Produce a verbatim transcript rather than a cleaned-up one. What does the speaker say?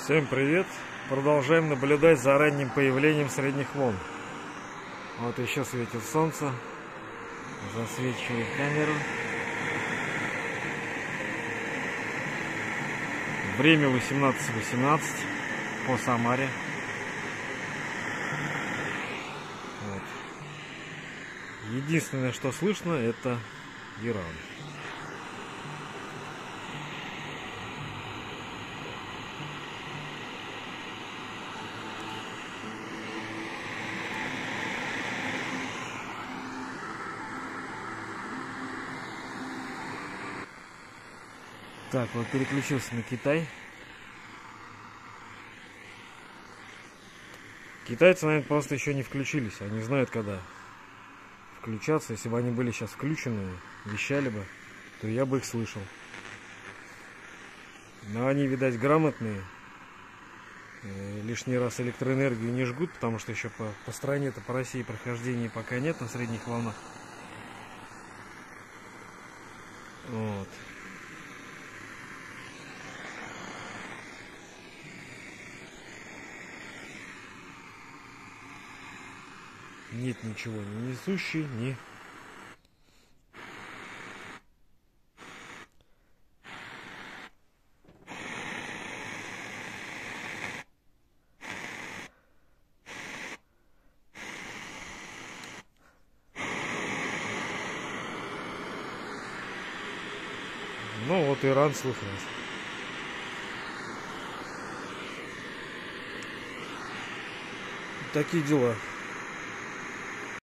Всем привет! Продолжаем наблюдать за ранним появлением средних волн. Вот еще светит солнце, засвечивает камеру. Время восемнадцать восемнадцать по Самаре. Вот. Единственное, что слышно, это Иран. Так, вот переключился на Китай. Китайцы, наверное, просто еще не включились. Они знают, когда включаться. Если бы они были сейчас включены, вещали бы, то я бы их слышал. Но они, видать, грамотные. Лишний раз электроэнергию не жгут, потому что еще по, по стране-то, по России прохождения пока нет на средних волнах. Вот. Нет ничего ни несущей, ни... Ну вот Иран слышал. Такие дела.